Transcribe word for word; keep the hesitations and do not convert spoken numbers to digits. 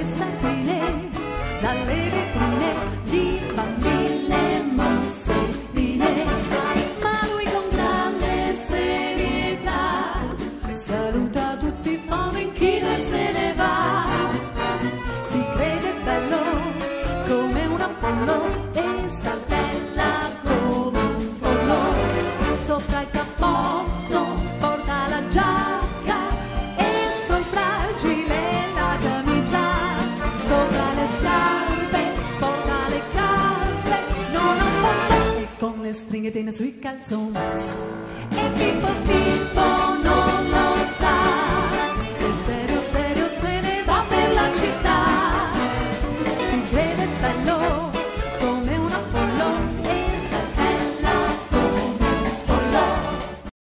sardine, dalle vetrine di bambine mosserine. Ma lui con grande serietà saluta tutti i fomenchini e se ne va. Si crede bello come un Apollo e saltella come un pollo. Sopra il cappotto porta la giacca e sul fragile la camicia. Sopra le scarpe porta le calze, non ha fondo, e con le stringhe tiene sui calzoni. E Pippo Pippo